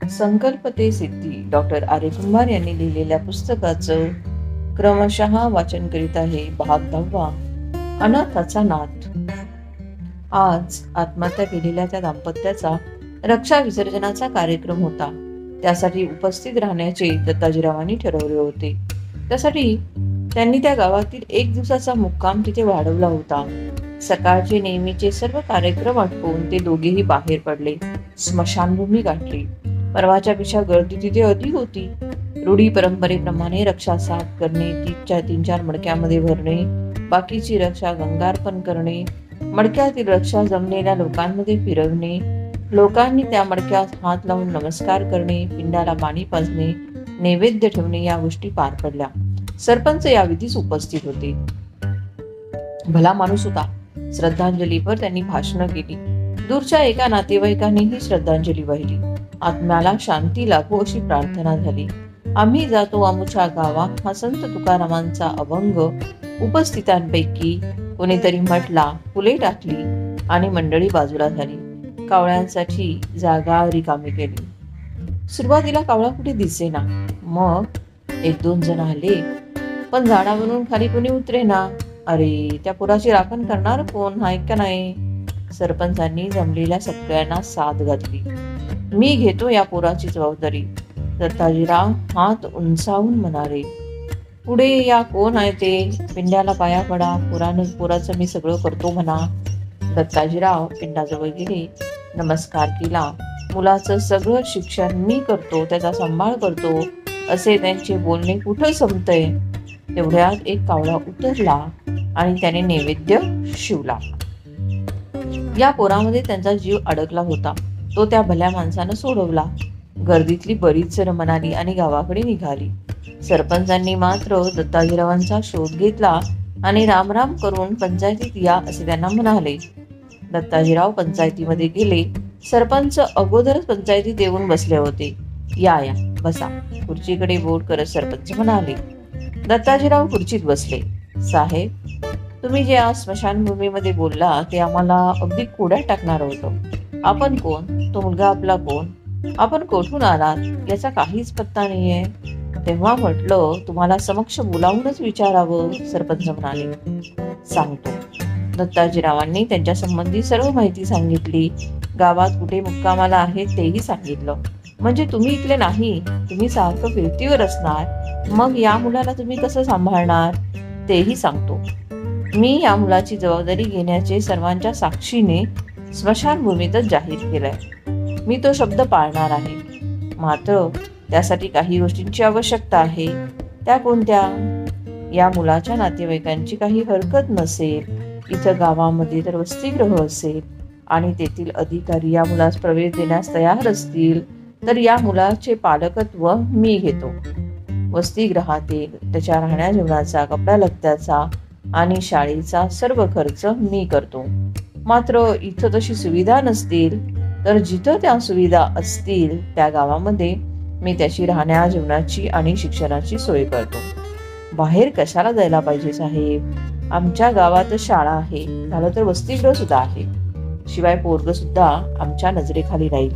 संकल्प ते सिद्धी डॉक्टर आर्य कुंभार यांनी लिहिलेल्या पुस्तकाचं क्रमशः वाचन करीत आहे. भाग 10. अनाथाचा नाथ. आज आत्महत्या केलेल्या त्या दाम्पत्याचा रक्षा विसर्जनाचा कार्यक्रम होता. त्यासाठी उपस्थित राहण्याचे दत्ताजीरावांनी ठरवले होते. त्यासाठी त्यांनी त्या गावातील 1 दिवसाचा मुक्काम तिथे वाढवला होता. सकाळचे नेहमीचे सर्व कार्यक्रम आटपून ते दोघेही बाहेर पडले. स्मशानभूमी गाठली. परवाच्या पेक्षा गर्दी तिथे अधिक होती. रूढी परंपरेप्रमाणे रक्षा साफ करणे, 3-4 मडक्यामध्ये भरणे, बाकीची रक्षा गंगार्पण करणे, मडक्यातील रक्षा जमलेल्या लोकांमध्ये फिरवणे, लोकांनी त्या मडक्यात हात लावून नमस्कार करणे, पिंडाला पाणी पाजणे, नैवेद्य ठेवणे या गोष्टी पार पडल्या. सरपंच या विधीस उपस्थित होते. भला माणूस होता. श्रद्धांजलीपर त्यांनी भाषणं केली. दूरच्या एका नातेवाईकांनीही श्रद्धांजली वाहिली. आत्म्याला शांती लाभो अशी प्रार्थना झाली. आम्ही जातो आमुच्या गावा हा संत तुकारामांचा अभंग उपस्थितांपैकी कोणीतरी म्हटला, फुले टाकली आणि मंडळी बाजूला झाली. कावळ्यांसाठी जागा रिकामी केली. सुरुवातीला कावळा कुठे दिसेना. मग 1-2 जण आले, पण झाडावरून खाली कोणी उतरेना. अरे, त्या पुराची राखण करणार कोण, हाय का नाही? सरपंचांनी जमलेल्या सगळ्यांना साथ घातली. मी घेतो या पुराची जबाबदारी. दत्ताजीराव हात उंचावून म्हणाले, पुढे या, कोण आहे ते? पिंड्याला पाया पडा. पुराचं मी सगळं करतो म्हणा. दत्ताजीराव पिंडाजवळ गेले, नमस्कार केला. मुलाचं सगळं शिक्षण मी करतो, त्याचा सांभाळ करतो असे त्यांचे बोलणे कुठं संपतंय. तेवढ्यात एक कावळा उतरला आणि त्याने नैवेद्य शिवला. या पोरामध्ये त्यांचा जीव अडकला होता. तो त्या भल्या माणसानं सोडवला. गर्दीतली बरीच जण म्हणाली आणि गावाकडे निघाली. सरपंचांनी मात्र दत्ताजीरावांचा शोध घेतला आणि रामराम करून पंचायतीत या असे त्यांना म्हणाले. दत्ताजीराव पंचायतीमध्ये गेले. सरपंच अगोदरच पंचायतीत येऊन बसले होते. या बसा. खुर्चीकडे बोट करत सरपंच म्हणाले. दत्ताजीराव खुर्चीत बसले. साहेब, तुम्ही जे आज स्मशानभूमीमध्ये बोलला ते आम्हाला अगदी कोड्यात टाकणार होतं. आपण कोण? तो मुलगा आपला कोण? आपण कोठून आलात याचा काहीच पत्ता नाहीये. तेव्हा म्हटलं तुम्हाला समक्ष बोलावूनच विचारावं. सरपंच म्हणाले, सांगतो. दत्ताजीरावांनी त्यांच्या संबंधी सर्व माहिती सांगितली. गावात कुठे मुक्कामाला आहेत तेही सांगितलं. म्हणजे तुम्ही इथले नाही, तुम्ही सारखं फिरतीवर असणार. मग या मुलाला तुम्ही कसं सांभाळणार तेही सांगतो. मी या मुलाची जबाबदारी घेण्याचे सर्वांच्या साक्षीने स्मशानभूमीतच जाहीर केलंय. मी तो शब्द पाळणार आहे. मात्र त्यासाठी काही गोष्टींची आवश्यकता आहे. त्या कोणत्या? या मुलाच्या नातेवाईकांची काही हरकत नसेल, इथं गावामध्ये तर वसतिगृह असेल आणि तेथील अधिकारी या मुलास प्रवेश देण्यास तयार असतील तर या मुलाचे पालकत्व मी घेतो. वसतिगृहातील त्याच्या राहण्या जेवणाचा, कपड्या लत्त्याचा आणि शाळेचा सर्व खर्च मी करतो. मात्र इथं तशी सुविधा नसतील तर जिथं त्या सुविधा असतील त्या गावामध्ये मी त्याची राहण्या जेवणाची आणि शिक्षणाची सोय करतो. बाहेर कशाला जायला पाहिजे साहेब? आमच्या गावातच शाळा आहे, झालं तर वसतिगृह सुद्धा आहे. शिवाय पोरग सुद्धा आमच्या नजरेखाली राहील.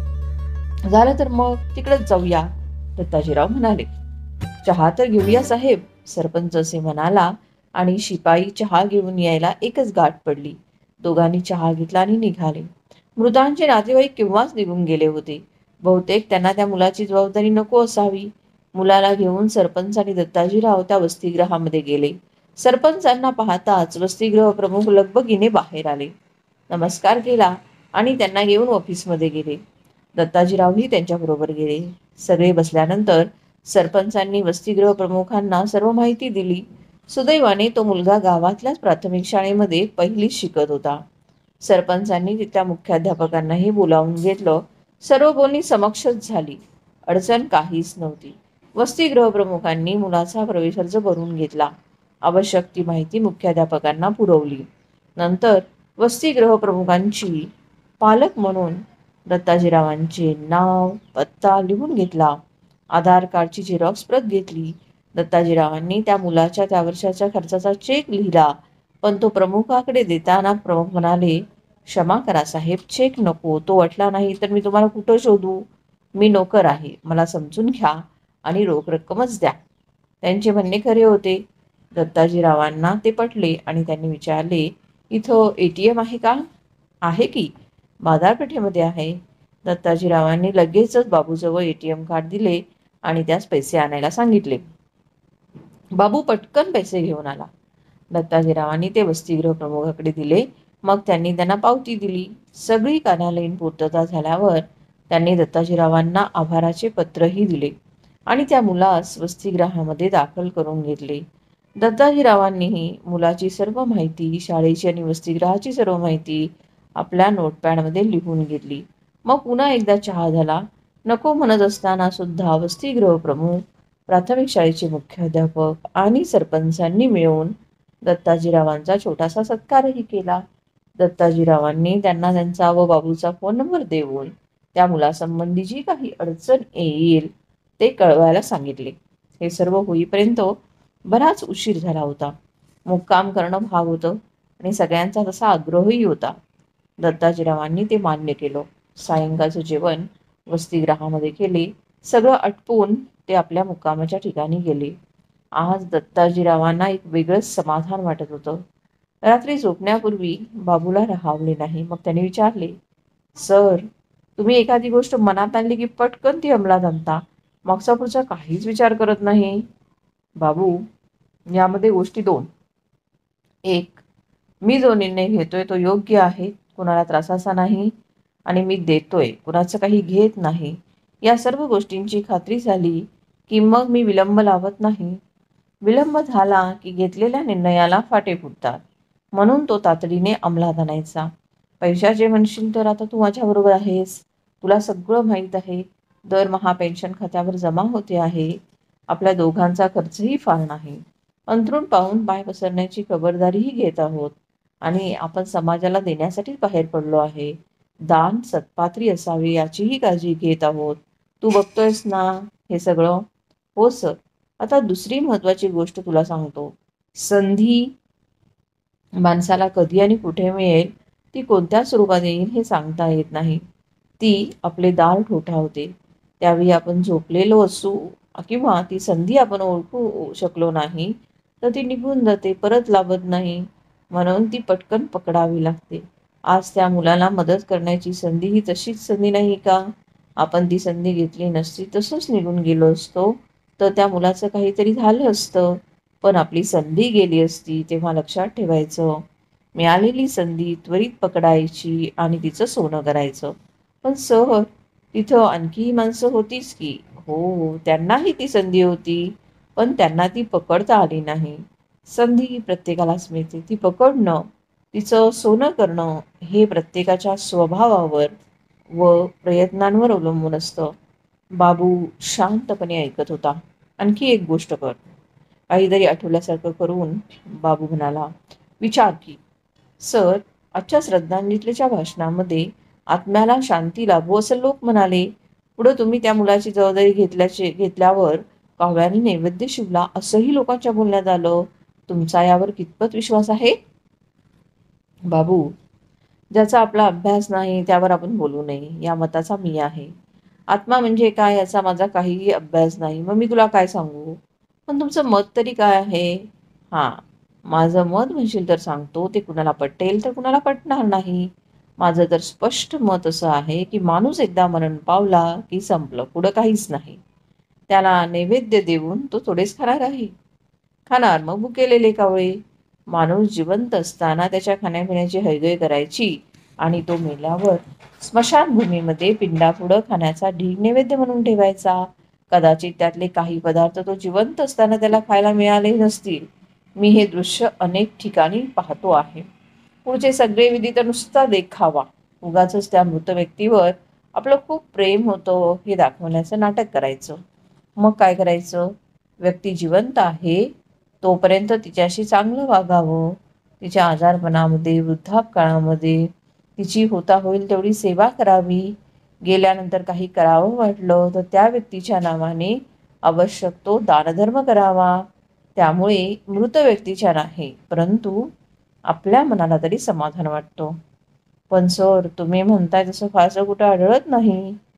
झालं तर मग तिकडेच जाऊया. दत्ताजीराव म्हणाले. चहा तर घेऊया साहेब, सरपंच असे म्हणाला आणि शिपाई चहा घेऊन यायला एकच गाठ पडली. दोघांनी चहा घेतला आणि निघाले. मृतांचे नातेवाईक केव्हाच निघून गेले होते. बहुतेक त्यांना त्या मुलाची जबाबदारी नको असावी. मुलाला घेऊन सरपंच आणि दत्ताजीराव त्या वसतिगृहामध्ये गेले. सरपंचांना पाहताच वसतिगृह प्रमुख लगबगीने बाहेर आले. नमस्कार केला आणि त्यांना घेऊन ऑफिसमध्ये गेले. दत्ताजीरावही त्यांच्याबरोबर गेले. सगळे बसल्यानंतर सरपंचांनी वसतिगृह प्रमुखांना सर्व माहिती दिली. सुदैवाने तो मुलगा गावातल्याच प्राथमिक शाळेमध्ये पहिलीच शिकत होता. सरपंचांनी तिथल्या मुख्याध्यापकांनाही बोलावून घेतलं. सर्व बोलणी समक्षच झाली. अडचण काहीच नव्हती. वसतिगृह प्रमुखांनी मुलाचा प्रवेश अर्ज भरून घेतला. आवश्यक ती माहिती मुख्याध्यापकांना पुरवली. नंतर वसतिगृह प्रमुखांची पालक म्हणून दत्ताजीरावांचे नाव, पत्ता लिहून घेतला. आधार कार्डची झेरॉक्स प्रत घेतली. दत्ताजीरावांनी त्या मुलाच्या त्या वर्षाच्या खर्चाचा चेक लिहिला. पण तो प्रमुखाकडे देताना प्रमुख म्हणाले, क्षमा करा साहेब, चेक नको. तो वटला नाही तर मी तुम्हाला कुठं शोधू? मी नोकर आहे, मला समजून घ्या आणि रोख रक्कमच द्या. त्यांचे म्हणणे खरे होते. दत्ताजीरावांना ते पटले आणि त्यांनी विचारले, इथं ATM आहे का? आहे की, बाजारपेठेमध्ये आहे. दत्ताजीरावांनी लगेचच बाबूजवळ ATM कार्ड दिले आणि त्यास पैसे आणायला सांगितले. बाबू पटकन पैसे घेऊन आला. दत्ताजीरावांनी ते वसतिगृह प्रमुखाकडे दिले. मग त्यांनी त्यांना पावती दिली. सगळी कार्यालयीन पूर्तता झाल्यावर त्यांनी दत्ताजीरावांना आभाराचे पत्रही दिले आणि त्या मुलास वसतिगृहामध्ये दाखल करून घेतले. दत्ताजीरावांनीही मुलाची सर्व माहिती, शाळेची आणि वसतिगृहाची सर्व माहिती आपल्या नोटपॅडमध्ये लिहून घेतली. मग पुन्हा एकदा चहा झाला. नको म्हणत असताना सुद्धा वसतिगृह प्रमुख, प्राथमिक शाळेचे मुख्याध्यापक आणि सरपंचांनी मिळून दत्ताजीरावांचा छोटासा सत्कारही केला. दत्ताजीरावांनी त्यांना त्यांचा व बाबूचा फोन नंबर देऊन त्या मुलासंबंधी जी काही अडचण येईल ते कळवायला सांगितले. हे सर्व होईपर्यंत बराच उशीर झाला होता. मुक्काम करणं भाग होतं आणि सगळ्यांचा तसा आग्रहही होता. दत्ताजीरावांनी ते मान्य केलं. सायंकाळचं जेवण वसतिगृहामध्ये केले. सगळं आटपून ते आपल्या मुक्कामाच्या ठिकाणी गेले. आज दत्ताजीरावांना एक वेगळंच समाधान वाटत होतं. रात्री झोपण्यापूर्वी बाबूला राहावले नाही. मग त्याने विचारले, सर, तुम्ही एखादी गोष्ट मनात आणली की पटकन ती अंमलात आणता, मागचा पुढचा काहीच विचार करत नाही. बाबू, यामध्ये गोष्टी दोन. एक, मी जो निर्णय घेतोय तो योग्य आहे, कुणाला त्रासाचा नाही आणि मी देतोय, कुणाचं काही घेत नाही. या सर्व गोष्टींची खात्री झाली की मग मी विलंब लावत नाही. विलंब झाला की घेतलेल्या निर्णयाला फाटे फुटतात. म्हणून तो तातडीने अंमलात आणायचा. पैशाचे म्हणशील तर आता तू माझ्याबरोबर आहेस. तुला सगळं माहीत आहे. दरमहा पेन्शन खात्यावर जमा होते आहे. आपल्या दोघांचा खर्चही फार नाही. अंथरूण पाहून पाय पसरण्याची खबरदारीही घेत आहोत आणि आपण समाजाला देण्यासाठीच बाहेर पडलो आहे. दान सत्पात्री असावे याचीही काळजी घेत आहोत. तू बघतोयस ना हे सगळं? हो सर. आता दुसरी महत्वाची गोष्ट तुला सांगतो. संधी माणसाला कधी आणि कुठे मिळेल, ती कोणत्या स्वरूपात येईल हे सांगता येत नाही. ती आपले दार ठोठावते. त्यावेळी आपण झोपलेलो असू किंवा ती संधी आपण ओळखू शकलो नाही तर ती निघून जाते, परत लाभत नाही. म्हणून ती पटकन पकडावी लागते. आज त्या मुलाला मदत करण्याची संधी ही तशीच संधी नाही का? आपण ती संधी घेतली नसती, तसंच निघून गेलो असतो तर त्या मुलाचं काहीतरी झालं असतं. पण आपली संधी गेली असती. तेव्हा लक्षात ठेवायचं, मिळालेली संधी त्वरित पकडायची आणि तिचं सोनं करायचं. पण सर, तिथं आणखी माणसं होतीच की. हो, त्यांनाही ती संधी होती, पण त्यांना ती पकडता आली नाही. संधी प्रत्येकालाच मिळते. ती पकडणं, तिचं सोनं करणं हे प्रत्येकाच्या स्वभावावर व प्रयत्नांवर अवलंबून असतं. बाबू शांतपणे ऐकत होता. आणखी एक गोष्ट कर. काहीतरी आठवल्यासारखं करून बाबू म्हणाला, विचार की. सर, आजच्या श्रद्धांजलीच्या भाषणामध्ये आत्म्याला शांती लाभो असं लोक म्हणाले. पुढं तुम्ही त्या मुलाची जबाबदारी घेतल्यावर काव्याने नैवेद्य शिवला असंही लोकांच्या बोलण्यात आलं. तुमचा यावर कितपत विश्वास आहे? बाबू, ज्याचा आपला अभ्यास नाही त्यावर आपण बोलू नये, या मताचा मी आहे. आत्मा म्हणजे काय याचा माझा काहीही अभ्यास नाही, मग मी तुला काय सांगू? पण तुमचं मत तरी काय आहे? हां, माझं मत म्हणशील तर सांगतो. ते कुणाला पटेल तर कुणाला पटणार नाही. माझं तर स्पष्ट मत असं आहे की माणूस एकदा मरण पावला की संपलं, पुढं काहीच नाही. त्याला नैवेद्य देऊन तो थोडेच खाणार आहे. खाणार मग भुकेलेले कावळे. माणूस जिवंत असताना त्याच्या खाण्यापिण्याची हयगय करायची आणि तो मेल्यावर स्मशानभूमीमध्ये पिंडापुढं खाण्याचा ढीग नैवेद्य म्हणून ठेवायचा. कदाचित त्यातले काही पदार्थ तो जिवंत असताना त्याला खायला मिळाले नसतील. मी हे दृश्य अनेक ठिकाणी पाहतो आहे. पुढचे सगळे विधी तर नुसता देखावा. उगाचच त्या मृत व्यक्तीवर आपलं खूप प्रेम होतं हे दाखवण्याचं नाटक करायचं. मग काय करायचं? व्यक्ती जिवंत आहे तोपर्यंत तिच्याशी चांगलं वागावं. तिच्या आजारपणामध्ये, वृद्धापकाळामध्ये तिची होता होईल तेवढी सेवा करावी. गेल्यानंतर काही करावं वाटलं तर त्या व्यक्तीच्या नावाने आवश्यक तो दानधर्म करावा. त्यामुळे मृत व्यक्तीच्या नाही, परंतु आपल्या मनाला तरी समाधान वाटतो. पण सर, तुम्ही म्हणताय तसं फारसं कुठं आढळत नाही.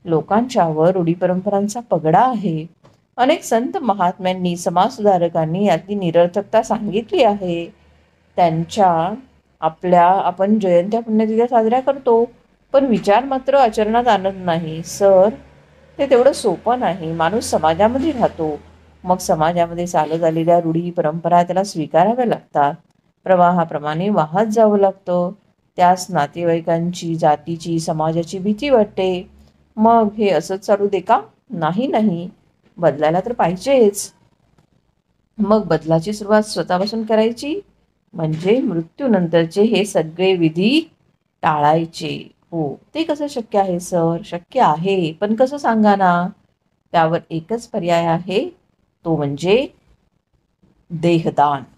लोकांच्यावर रूढी परंपरांचा पगडा आहे. अनेक संत महात्म्यांनी, समाजसुधारकांनी यातली निरर्थकता सांगितली आहे. त्यांच्या आपण जयंत्या पुण्यतिथ्या साजऱ्या करतो, पण विचार मात्र आचरणात आणत नाही. सर, ते तेवढं सोपं नाही. माणूस समाजामध्ये राहतो, मग समाजामध्ये चालत आलेल्या रूढी परंपरा त्याला स्वीकाराव्या लागतात. प्रवाहाप्रमाणे वाहत जावं लागतं. त्यास नातेवाईकांची, जातीची, समाजाची भीती वाटते. मग हे असंच चालू दे का? नाही नाही, बदलायला तर पाहिजेच. मग बदलाची सुरुवात स्वतःपासून करायची, म्हणजे मृत्यूनंतरचे हे सगळे विधी टाळायचे. हो, ते कसं शक्य आहे सर? शक्य आहे, पण कसं सांगा ना? त्यावर एकच पर्याय आहे, तो म्हणजे देहदान.